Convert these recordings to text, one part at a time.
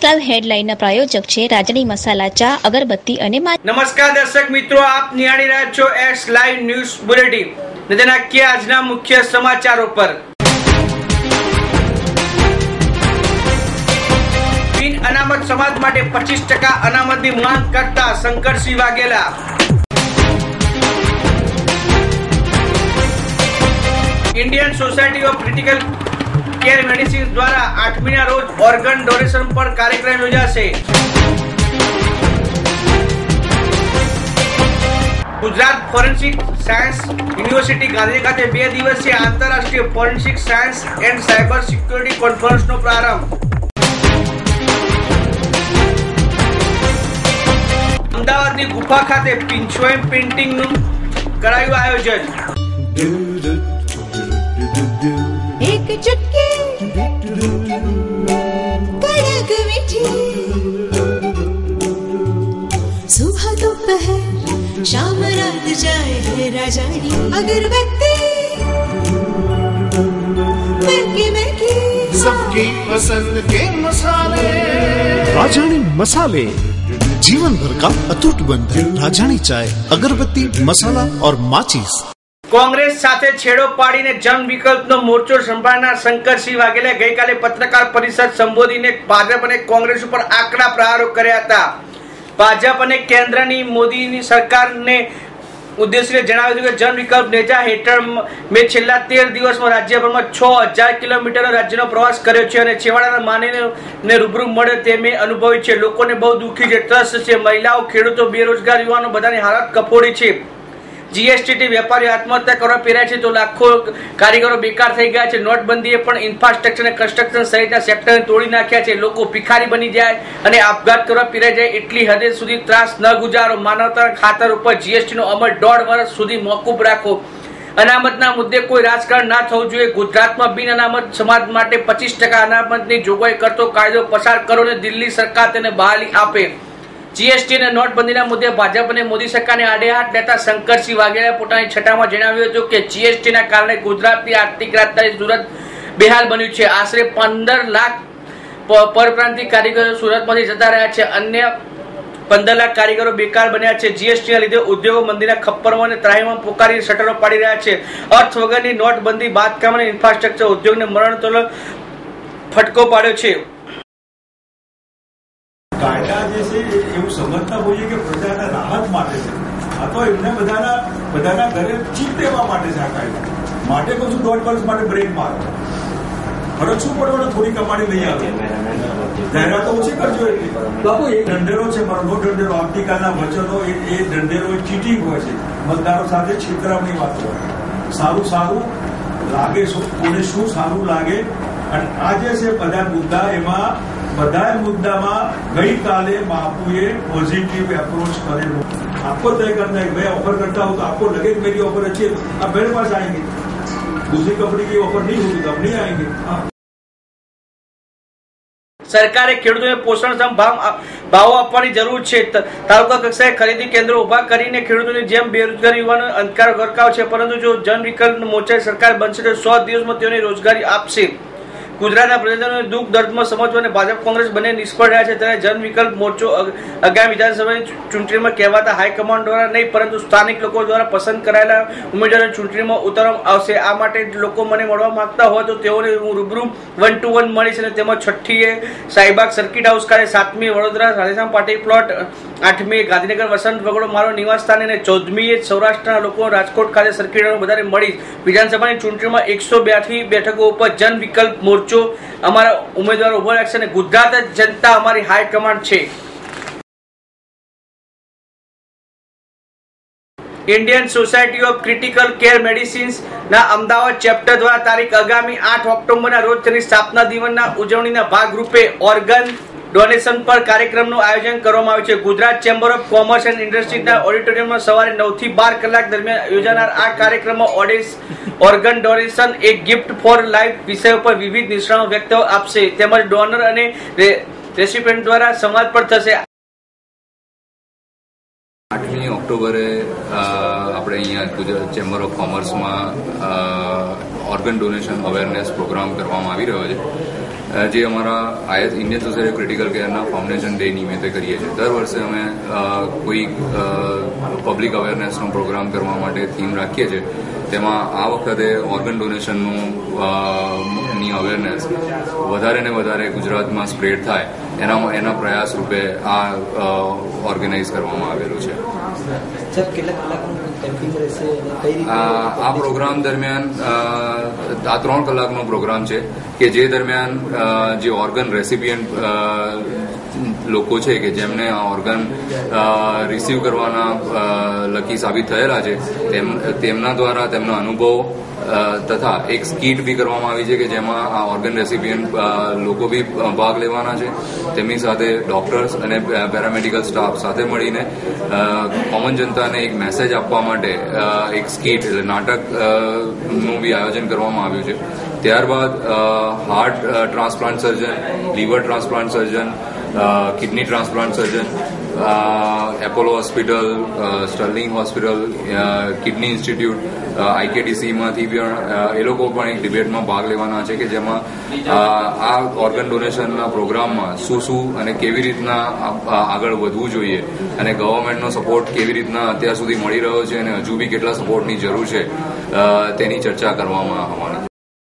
National હેડલાઇનના પ્રાયોજક છે રાજણી મસાલા ચા, અગરબત્તી અને નમસ્કાર દર્શક મિત્રો, આપ નિહાળી રહ્યા છો એસ લાઈવ ન્યૂઝ બુલેટિન. નજર નાખીએ આજના મુખ્ય સમાચારો પર. બિન અનામત સમાજ માટે 25% અનામતની માંગ કરતા Shankarsinh Vaghela. Indian Society of Critical care Medicine દ્વારા 8મીના રોજ ઓર્ગન ડોનેશન પર કાર્યક્રમ યોજાશે. Gujarat forensic science university Gandhinagar ખાતે 2 દિવસીય આંતરરાષ્ટ્રીય forensic science and cyber security કોન્ફરન્સનો પ્રારંભ. અમદાવાદની ગુફા ખાતે પિંચોઈ પેઇન્ટિંગનું કરાયું આયોજન. एक चुटकी कड़क मीठी सुबह दोपहर शाम रात जाए है राजानी अगरबत्ती महकी महकी सबकी पसंद के मसाले. राजानी मसाले जीवन भर का अटूट बंधन. राजानी चाय, अगरबत्ती, मसाला और माचिस. કોંગ્રેસ સાથે છેડો પાડીને જન વિકલ્પનો મોરચો સંભાળનાર શંકરસિંહ વાઘેલાએ ગઈકાલે પત્રકાર પરિષદ સંબોધીને ભાજપ અને કોંગ્રેસ ઉપર આકરા પ્રહારો કર્યા હતા. ભાજપ અને કેન્દ્રની મોદીની સરકારને ઉદ્દેશીને જણાવ્યું હતું કે જન વિકલ્પ નેજા હેઠળ મેં છેલ્લા 13 દિવસમાં રાજ્યભરમાં 6000 કિલોમીટર રાજ્યનો પ્રવાસ કર્યો છે અને છેવાડાના માનવીને રૂબરૂ મળ્યો તે મેં અનુભવ્યું છે. લોકોને બહુ દુઃખી છે, ત્રસ્ત છે. મહિલાઓ, ખેડૂતો, બેરોજગાર યુવાનો બધાની હાલત કફોડી છે. જીએસટી વેપારીઓ આત્મહત્યા કરવા પ્રેરાય છે તો લાખો કારીગરો બેકાર થઈ ગયા છે. નોટબંધીએ પણ ઇન્ફ્રાસ્ટ્રક્ચર અને કન્સ્ટ્રક્શન સહિતના સેક્ટરને તોડી નાખ્યા છે. લોકો ભિખારી બની જાય અને આપઘાત કરવા પ્રેરાઈ જાય એટલી હદે સુધી ત્રાસ ન ગુજારો. માનવતાના ખાતર ઉપર જીએસટીનો અમલ 1.5 વર્ષ સુધી મોકૂફ રાખો. અનામતના મુદ્દે કોઈ રાજકારણ ના થવું જોઈએ. ગુજરાતમાં બિન અનામત સમાજ માટે 25% અનામતની જોગવાઈ કરતો કાયદો પસાર કરો અને દિલ્હી સરકાર તેને બહાલી આપે. જીએસટી અને નોટબંધીના મુદ્દે ભાજપ અને મોદી સરકારને આડેહાથ લેતા શંકરસિંહ વાઘેલાએ પોતાની છઠ્ઠામાં જણાવ્યું હતું કે જીએસટીના કારણે ગુજરાતની આર્થિક રાજધાની સુરત બેહાલ બન્યું છે. આશરે 15 લાખ પરપ્રાંતિક કારીગરો સુરતમાંથી જતા રહ્યા છે. અન્ય 15 લાખ કારીગરો બેકાર બન્યા છે. જીએસટીના લીધે ઉદ્યોગો મંદીના ખપ્પરમાં અને ત્રાહીમાં પોકારી શટરો પાડી રહ્યા છે. અર્થ વગરની નોટબંધી બાંધકામ અને ઇન્ફ્રાસ્ટ્રક્ચર ઉદ્યોગને મરણતોલ ફટકો પાડ્યો છે. કાયદા જે છે એવું સમજતા હોઈએ કે પ્રજાના રાહત માટે છે. આ તો એમને બધાના ઘરે ચીપ દેવા માટે છે. આ કાયદા માટે કહું છું 1.5 વર્ષ માટે બ્રેક મારો. ખર્ચવું પડવાનું, થોડી કમાણી નહીં આવે. જાહેરાતો ઓછી કરજો. એટલી બાપુ એ ઢંઢેરો છે મારો, નો ઢંઢેરો. આવતીકાલના વચનો એ ઢંઢેરો ચીટિંગ હોય છે. મતદારો સાથે છેતરામણી વાત હોય. સારું લાગે, કોને શું સારું લાગે. અને આ જે છે બધા મુદ્દા, એમાં બધા મુદ્દામાં ગઈકાલે બાપુએ પોઝિટિવ એપ્રોચ કરેલો. आपको तय करना है मैं ऑफर करता हूं तो आपको लगे कि मेरी ऑफर अच्छी है, आप मेरे पास आएंगे. दूसरी कंपनी की ऑफर नहीं होगी तो हम नहीं आएंगे. સરકારે ખેડૂતોને પોષણક્ષમ ભાવો આપવાની જરૂર છે. તાલુકા કક્ષાએ ખરીદી કેન્દ્રો ઉભા કરીને ખેડૂતોની જેમ બેરોજગાર યુવાનો અંધકાર ગરકાવ છે. પરંતુ જો જન વિકલ્પ મોરચા સરકાર બનશે તો 100 દિવસમાં તેઓને રોજગારી આપશે. ગુજરાતના પ્રજાજનોને દુઃખ દર્દમાં સમજવા અને ભાજપ કોંગ્રેસ બંને નિષ્ફળ રહ્યા છે ત્યારે જન વિકલ્પ મોરચો આગામી વિધાનસભાની ચૂંટણીમાં કહેવાતા હાઈકમાન્ડ દ્વારા નહીં પરંતુ સ્થાનિક લોકો દ્વારા પસંદ કરાયેલા ઉમેદવારોને ચૂંટણીમાં ઉતારવામાં આવશે. આ માટે લોકો મને મળવા માંગતા હોય તો તેઓને હું રૂબરૂ 1-to-1 મળીશ. અને તેમાં 6મીએ શાહીબાગ સર્કિટ હાઉસ ખાતે, 7મી વડોદરા રાધેશ્યામ પાટીલ પ્લોટ, 8મી ગાંધીનગર વસંત વગડો મારો નિવાસ સ્થાન અને 14મીએ સૌરાષ્ટ્રના લોકો રાજકોટ ખાતે સર્કિટ હાઉસ વધારે મળીશ. વિધાનસભાની ચૂંટણીમાં 182 બેઠકો ઉપર જન વિકલ્પ મોરચો અમારા ઉમેદવારો ઉભો રાખશે અને ગુજરાત જનતા અમારી હાઈકમાન્ડ છે. Indian Society of Critical Care Medicines ના અમદાવાદ ચેપ્ટર દ્વારા તારીખ આગામી 8 ઓક્ટોબરના રોજ તેની સ્થાપના દિવસના ઉજવણીના ભાગરૂપે ઓર્ગન ડોનેશન પર કાર્યક્રમનું આયોજન કરવામાં આવ્યું છે. Gujarat chamber of commerce and ઇન્ડસ્ટ્રીઝના ઓડિટોરિયમમાં સવારે 9 થી 12 કલાક દરમિયાન યોજાનાર આ કાર્યક્રમમાં ઓર્ગન ડોનેશન એક ગિફ્ટ ફોર લાઈફ વિષય ઉપર વિવિધ નિષ્ણાતો વ્યક્તિઓ આપશે તેમજ ડોનર અને રેસિપિયન્ટ દ્વારા સંવાદ પણ થશે. 8મી ઓક્ટોબરે આપણે અહીંયા ગુજરાત ચેમ્બર ઓફ કોમર્સમાં ઓર્ગન ડોનેશન અવેરનેસ પ્રોગ્રામ કરવામાં આવી રહ્યો છે, જે અમારા ઇન્ડિયન સોસાયટી ક્રિટિકલ કેરના ફાઉન્ડેશન ડે નિમિત્તે કરીએ છીએ. દર વર્ષે અમે કોઈ પબ્લિક અવેરનેસનો પ્રોગ્રામ કરવા માટે થીમ રાખીએ છીએ. તેમાં આ વખતે ઓર્ગન ડોનેશનની અવેરનેસ વધારે ને વધારે ગુજરાતમાં સ્પ્રેડ થાય એના પ્રયાસ રૂપે આ ઓર્ગેનાઇઝ કરવામાં આવેલું છે. આ પ્રોગ્રામ દરમિયાન આ 3 કલાકનો પ્રોગ્રામ છે કે જે દરમિયાન જે ઓર્ગન રેસિપિયન્ટ લોકો છે કે જેમને આ ઓર્ગન રિસીવ કરવાના લકી સાબિત થયેલા છે તેમના દ્વારા તેમના અનુભવ તથા એક સ્કીટ બી કરવામાં આવી છે કે જેમાં આ ઓર્ગન રેસિપિયન્ટ લોકો બી ભાગ લેવાના છે. તેમની સાથે ડોક્ટર્સ અને પેરામેડિકલ સ્ટાફ સાથે મળીને કોમન જનતાને એક મેસેજ આપવા માટે એક સ્કીટ એટલે નાટકનું બી આયોજન કરવામાં આવ્યું છે. ત્યારબાદ heart transplant surgeon, liver transplant surgeon, kidney transplant surgeon, Apollo hospital, Sterling hospital, kidney institute, IKDCમાંથી પણ એ લોકો પણ એક ડિબેટમાં ભાગ લેવાના છે કે જેમાં આ ઓર્ગન ડોનેશનના પ્રોગ્રામમાં શું અને કેવી રીતના આગળ વધવું જોઈએ અને ગવર્મેન્ટનો સપોર્ટ કેવી રીતના અત્યાર સુધી મળી રહ્યો છે અને હજુ બી કેટલા સપોર્ટની જરૂર છે તેની ચર્ચા કરવામાં આવવાની.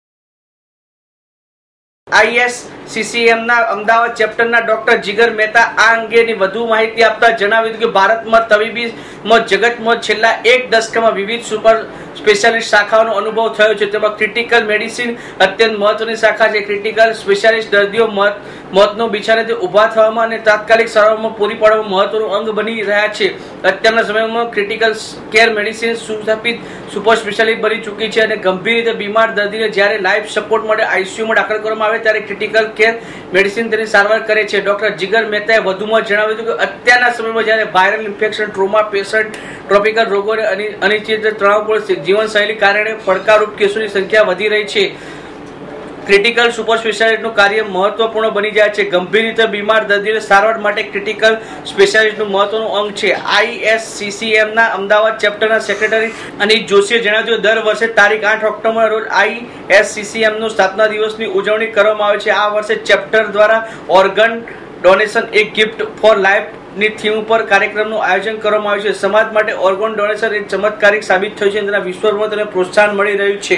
ISCCMના અમદાવાદ ચેપ્ટરના ડોક્ટર જીગર મહેતા આ અંગેની વધુ માહિતી આપતા જણાવ્યું કે ભારતમાં તબીબીમાં જગતમાં છેલ્લા 1 દશકમાં વિવિધ સુપર સ્પેશિયાલિસ્ટ શાખાઓનો અનુભવ થયો છે. તેમાં ક્રિટિકલ મેડિસિન અત્યંત મહત્વની શાખા છે. ક્રિટિકલ સ્પેશિયાલિસ્ટ દર્દીઓ મોતનો બિછારેથી ઊભા થવામાં અને તાત્કાલિક સારવારમાં પૂરી પાડવામાં મહત્વનું અંગ બની રહ્યા છે. અત્યારના સમયમાં ક્રિટિકલ કેર મેડિસિન સુસ્થાપિત સુપર સ્પેશિયાલિસ્ટ બની ચૂકી છે અને ગંભીર રીતે બીમાર દર્દીને જ્યારે લાઈફ સપોર્ટ માટે ICUમાં દાખલ કરવામાં આવે ત્યારે ક્રિટિકલ કેર મેડિસિન તેની સારવાર કરે છે. ડોક્ટર જીગર મહેતાએ વધુમાં જણાવ્યું હતું કે અત્યારના સમયમાં જ્યારે viral infection, trauma patient, tropical રોગો અને અનિશ્ચિત તણાવપૂર્ણ જીવનશૈલી કારણે પડકારરૂપ કેસોની સંખ્યા વધી રહી છે. ક્રિટિકલ સુપર સ્પેશિયાલિસ્ટનું કાર્ય મહત્વપૂર્ણ બની જાય છે. ગંભીર રીતે બીમાર દર્દીઓને સારવાર માટે ક્રિટિકલ સ્પેશિયાલિસ્ટનું મહત્વનું અંગ છે. ISCCMના અમદાવાદ ચેપ્ટરના સેક્રેટરી અનિત જોશીએ જણાવ્યું દર વર્ષે તારીખ 8 ઓક્ટોબરના રોજ ISCCMનો સ્થાપના દિવસની ઉજવણી કરવામાં આવે છે. આ વર્ષે ચેપ્ટર દ્વારા ઓર્ગન ડોનેશન એક ગિફ્ટ ફોર લાઈફ ની થીમ ઉપર કાર્યક્રમનું આયોજન કરવામાં આવ્યું છે. સમાજ માટે ઓર્ગન ડોનેશન એક ચમત્કારિક સાબિત થયું છે અને તેના વિશ્વભરમાં તેને પ્રોત્સાહન મળી રહ્યું છે.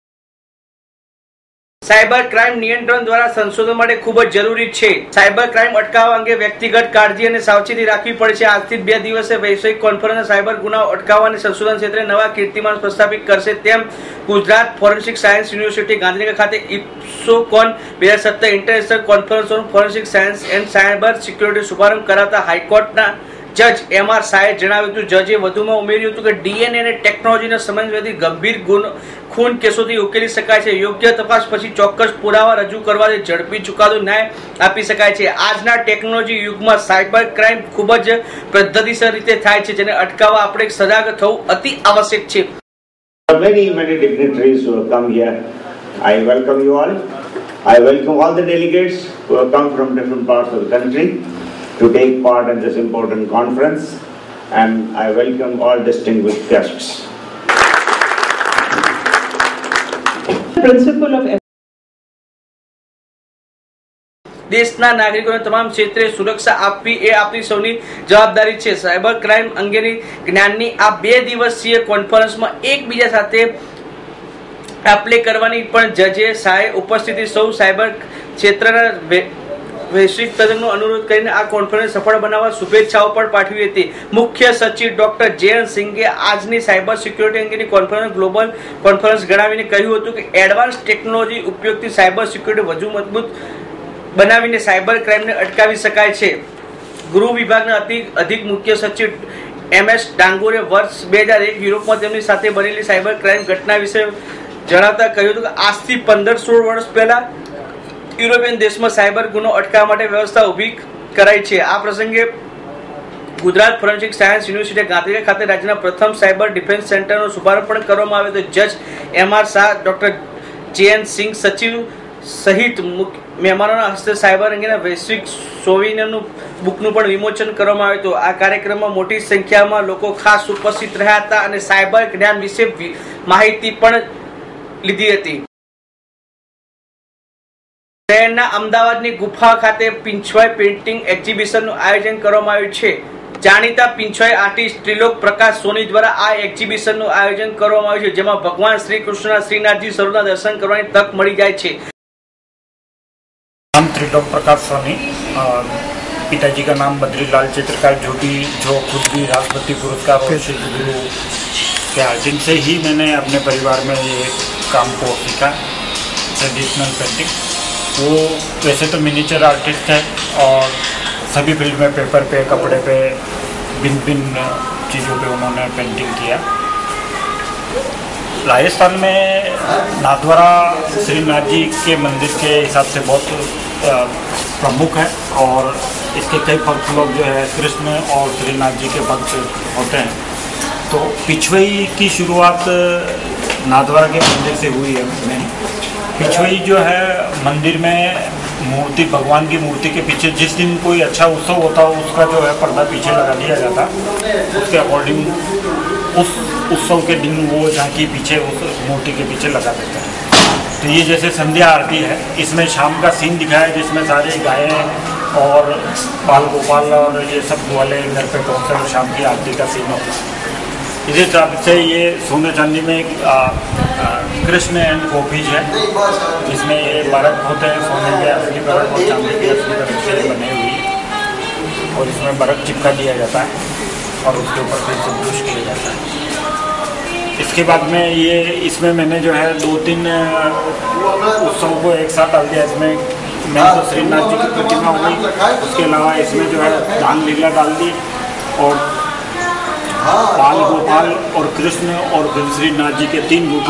સાયબર ક્રાઇમ નિયંત્રણ દ્વારા સંશોધન માટે ખૂબ જ જરૂરી છે. સાયબર ક્રાઇમ અટકાવવા અંગે વ્યક્તિગત કાળજી અને સાવચેતી રાખવી પડે છે. આજથી 2 દિવસે વૈશ્વિક કોન્ફરન્સ સાયબર ગુનાઓ અટકાવવા અને સંશોધન ક્ષેત્રે નવા કીર્તિમાન પ્રસ્થાપિત કરશે તેમ Gujarat forensic science university Gandhinagar ખાતે IPSOCON 2017 international conference on forensic science and cyber security શુભારંભ કરાતા હાઈકોર્ટના જજ MR શાહે જણાવ્યું હતું. જજે વધુમાં ઉમેર્યું હતું કે DNA અને ટેકનોલોજીના સમન્વયથી ગંભીર ખૂન કેસોથી ઉકેલી શકાય છે. યોગ્ય તપાસ પછી ચોક્કસ પુરાવા રજૂ કરવાથી ઝડપી ચુકાદો ન્યાય આપી શકાય છે. આજના ટેકનોલોજી યુગમાં સાયબર ક્રાઇમ ખૂબ જ પદ્ધતિસર રીતે થાય છે, જેને અટકાવવા આપણે સજાગ થવું અતિ આવશ્યક છે. Many dignitaries who have come here. I welcome you all. I welcome all the delegates who have come from different parts of the country to take part in this important conference, and I welcome all distinguished guests. Principle of દેશના નાગરિકોને તમામ ક્ષેત્રે સુરક્ષા આપવી એ આપણી સૌની જવાબદારી છે. સાયબર ક્રાઇમ અંગેની જ્ઞાનની આ 2 દિવસીય કોન્ફરન્સમાં એકબીજા સાથે એપ્લે કરવાની પણ જજે શાહે ઉપસ્થિતિ સૌ સાયબર ક્ષેત્રના વૈશ્વિક તજજ્ઞોનો અનુરોધ કરીને આ કોન્ફરન્સ સફળ બનાવવા શુભેચ્છાઓ પણ પાઠવી હતી. મુખ્ય સચિવ ડોક્ટર JN સિંઘે આજની સાયબર સિક્યોરિટી અંગેની કોન્ફરન્સ ગ્લોબલ કોન્ફરન્સ ગણાવીને કહ્યું હતું કે એડવાન્સ ટેકનોલોજી ઉપયોગથી સાયબર સિક્યોરિટી વધુ મજબૂત બનાવીને સાયબર ક્રાઇમને અટકાવી શકાય છે. ગૃહ વિભાગના અધિક મુખ્ય સચિવ MS ડાંગોરે વર્ષ 2001 યુરોપમાં તેમની સાથે બનેલી સાયબર ક્રાઇમ ઘટના વિશે જણાવતા કહ્યું હતું કે આજથી 15-16 વર્ષ પહેલા યુરોપિયન દેશમાં સાયબર ગુનો અટકાવવા માટે વ્યવસ્થા ઊભી કરાઈ છે. આ પ્રસંગે Gujarat forensic science university Gandhinagar ખાતે રાજ્યના પ્રથમ સાયબર ડિફેન્સ સેન્ટરનો શુભારંભ પણ કરવામાં આવ્યો હતો. જજ MR Shah, doctor JN Singh સચિવ સહિત મહેમાનોના હસ્તે સાયબર અંગેના વૈશ્વિક સોવિનિયરનું બુકનું પણ વિમોચન કરવામાં આવ્યું હતું. આ કાર્યક્રમમાં મોટી સંખ્યામાં લોકો ખાસ ઉપસ્થિત રહ્યા હતા અને સાયબર જ્ઞાન વિશે માહિતી પણ લીધી હતી। શહેરના અમદાવાદની ગુફા ખાતે પિંછવાઈ પેઇન્ટિંગ એક્ઝિબિશનનું આયોજન કરવામાં આવ્યું છે। જાણીતા પિંછવાઈ આર્ટિસ્ટ ત્રિલોક પ્રકાશ સોની દ્વારા આ એક્ઝિબિશનનું આયોજન કરવામાં આવ્યું છે, જેમાં ભગવાન શ્રી કૃષ્ણના શ્રીનાથજી સ્વરૂપના દર્શન કરવાની તક મળી જાય છે। नाम त्रिलोक प्रकाश सोनी, पिताजी का नाम बद्रीलाल चित्रकार ज्योति, जो खुद भी राष्ट्रपति पुरस्कार और शिल्प गुरु के आर्टिन से ही मैंने अपने परिवार में ये काम को सीखा, ट्रेडिशनल पेंटिंग। वो वैसे तो मिनीचर आर्टिस्ट है और सभी फील्ड में पेपर पे, कपड़े पे, भिन्न भिन्न चीज़ों पे उन्होंने पेंटिंग किया। राजस्थान में नाथद्वारा श्रीनाथ जी के मंदिर के हिसाब से बहुत प्रमुख है और इसके कई भक्त लोग जो है कृष्ण और श्रीनाथ जी के भक्त होते हैं। तो पिछवई की शुरुआत नाथद्वारा के मंदिर से हुई है। पिछवई जो है मंदिर में मूर्ति, भगवान की मूर्ति के पीछे जिस दिन कोई अच्छा उत्सव होता है उसका जो है पर्दा पीछे लगा दिया जाता, उसके अकॉर्डिंग उस उत्सव के दिन वो झांकी पीछे उस मूर्ति के पीछे लगा देते हैं। तो ये जैसे संध्या आरती है, इसमें शाम का सीन दिखाया जिसमें सारे गायें और बाल गोपाल और ये सब वाले घर पे पहुँचते हैं, शाम की आरती का सीन होता है। इसी हिसाब से ये सोने चांदी में कृष्ण एंड गोपीज है, जिसमें ये बरक होते हैं, सोने के असली बरक और चांदी के असली बरक से बने हुई है और इसमें बरक चिपका दिया जाता है और उसके ऊपर फिर संतुष्ट किया जाता है। इसके बाद में ये इसमें मैंने जो है 2-3 उत्सव को एक साथ डाल दिया। इसमें मैंने तो श्रीनाथ जी की प्रतिमा हो गई, उसके अलावा इसमें जो है दान लीला डाल दी और बाल गोपाल और कृष्ण और श्रीनाथ जी के 3 रूप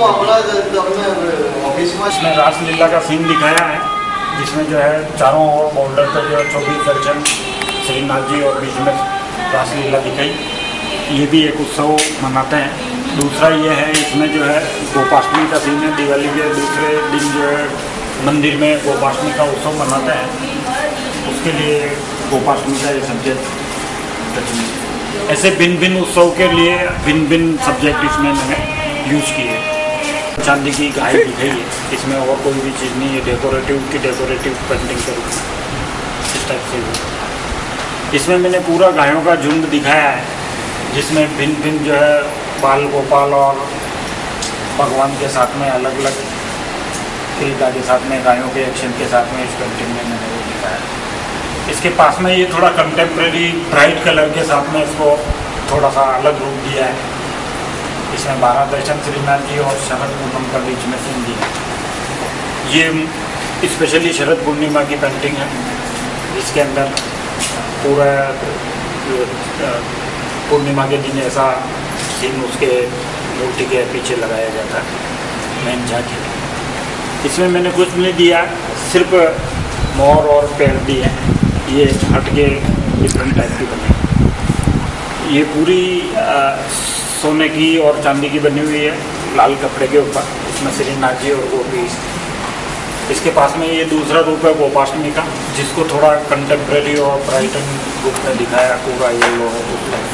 इसमें रासलीला का सीन दिखाया है, जिसमें जो है चारों ओर बॉर्डर पर जो है 24 दर्शन श्रीनाथ जी और बीच में रासलीला दिखाई। ये भी एक उत्सव मनाते हैं। दूसरा ये है, इसमें जो है गोपाष्टमी का सीन है। दिवाली के दूसरे दिन जो है मंदिर में गोपाष्टमी का उत्सव मनाते हैं, उसके लिए गोपाष्टमी का ये सब्जेक्ट ऐसे भिन्न भिन्न उत्सव के लिए भिन्न भिन्न सब्जेक्ट इसमें मैंने यूज किए। चांदी की गाय दिखाई है, इसमें और कोई भी चीज़ नहीं है, डेकोरेटिव की डेकोरेटिव पेंटिंग करूँ इस टाइप से। इसमें मैंने पूरा गायों का झुंड दिखाया है, जिसमें भिन्न भिन्न जो है बाल गोपाल और भगवान के साथ में अलग अलग तरीका के साथ में गायों के एक्शन के साथ में इस पेंटिंग में मैंने वो दिखाया है। इसके पास में ये थोड़ा कंटेम्प्रेरी ब्राइट कलर के साथ में इसको थोड़ा सा अलग रूप दिया है। इसमें 12 दर्शन श्रीनाथ जी और शरद पूर्णिमा का बीच में सीन दिया है। ये स्पेशली शरद पूर्णिमा की पेंटिंग है, जिसके अंदर पूरा पूर्णिमा के दिन ऐसा सीन उसके मूर्ति के पीछे लगाया जाता है, मेन झांकी। इसमें मैंने कुछ नहीं दिया, सिर्फ मोर और पेड़ दिए। ये हट के डिफरेंट टाइप की बनी। ये पूरी सोने की और चांदी की बनी हुई है, लाल कपड़े के ऊपर। इसमें श्रीनाथ जी और गोपी। इसके पास में ये दूसरा रूप है गोपाष्टमी का, जिसको थोड़ा कंटेम्प्रेरी और ब्राइटन रूप में दिखाया, पूरा येलो रूप में।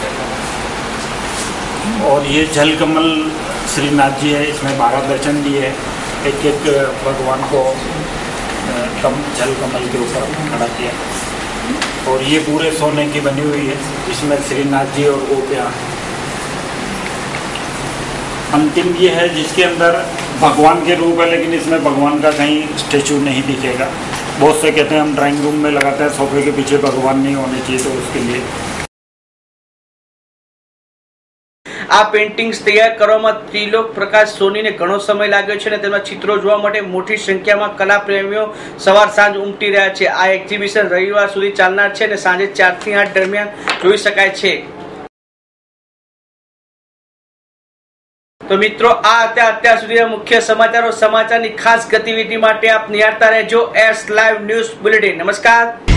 और ये जल कमल श्रीनाथ जी है, इसमें 12 दर्शन दिए हैं। एक एक भगवान को जल कमल के ऊपर खड़ा किया। और ये पूरे सोने की बनी हुई है, इसमें श्रीनाथ जी और गोपियाँ। अंतिम ये है जिसके अंदर भगवान के रूप है, लेकिन इसमें भगवान का कहीं स्टेचू नहीं दिखेगा। बहुत से कहते हैं हम ड्राइंग रूम में लगाते हैं, सोफे के पीछे भगवान नहीं होने चाहिए, तो उसके लिए આ પેઇન્ટિંગ્સ તૈયાર કરવામાં ત્રિલોક પ્રકાશ સોનીને ઘણો સમય લાગ્યો છે અને તેમના ચિત્રો જોવા માટે મોટી સંખ્યામાં કલા પ્રેમીઓ સવાર સાંજ ઉમટી રહ્યા છે। આ એક્ઝિબિશન રવિવાર સુધી ચાલનાર છે અને સાંજે 4 થી 8 દરમિયાન જોઈ શકાય છે। તો મિત્રો આ હતા અત્યાર સુધીના મુખ્ય સમાચારો। સમાચારની ખાસ ગતિવિધિ માટે આપ નિહાળતા રહેજો એસ લાઈવ ન્યૂઝ બુલેટિન। નમસ્કાર।